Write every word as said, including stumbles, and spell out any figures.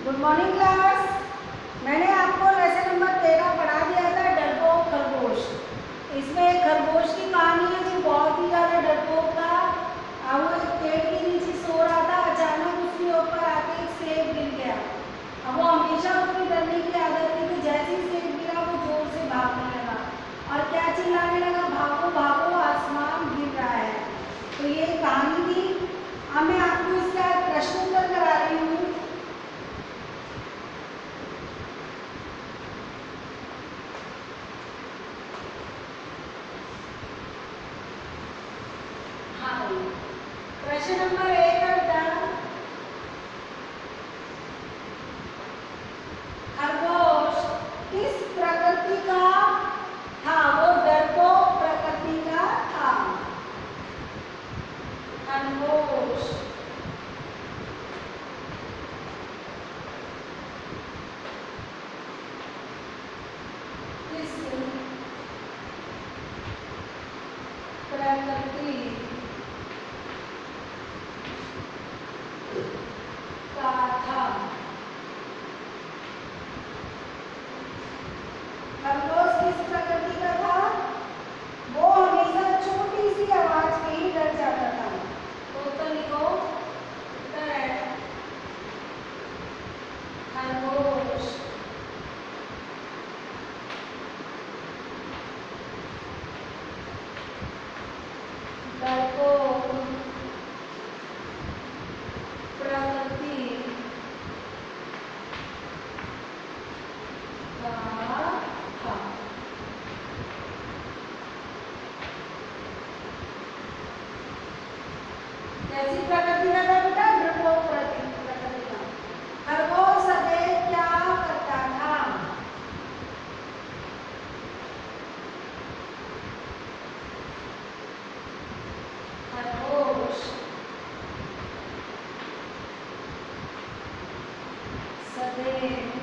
Good morning class. मैंने आपको lesson number तेरह पढ़ा दिया था, डरपोक खरगोश। इसमें एक खरगोश की कहानी है जो बहुत ही ज़्यादा डरपोक था। अब वो एक पेड़ के नीचे सो रहा था, अचानक उसके ऊपर आके एक सेब गिर गया। अब वो हमेशा उसकी डरने की आदत थी कि जैसे ही सेब गिरा वो जोर से भागने लगा और क्या चिल्लाने लगा, भागो भागो आसमान गिर रहा है। तो ये कहानी थी। अब मैं आपको इसका प्रश्न उत्तर करा रही हूँ। प्रश्न नंबर एक का उत्तर, खरगोश किस प्रकृति का था? वो डरपोक प्रकृति का था। खरगोश किस प्रकृति का था? खरगोश किस प्रकृति का था? वो हमेशा छोटी सी आवाज पे ही डर जाता था। तो उत्तर लिखो। उत्तर है खरगोश डरपोक प्रकृति का था। कैसी प्रकृति का था बेटा? डरपोक प्रकृति का। खरगोश सदैव क्या करता था? खरगोश सदैव